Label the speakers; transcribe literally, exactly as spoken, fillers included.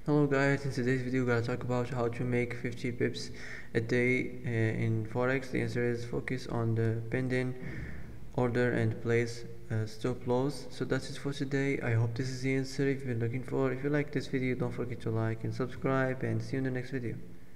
Speaker 1: Hello guys, in today's video we're gonna talk about how to make fifty pips a day uh, in Forex. The answer is focus on the pending order and place uh, stop loss. So that's it for today. I hope this is the answer if you're looking for. If you like this video, don't forget to like and subscribe, and see you in the next video.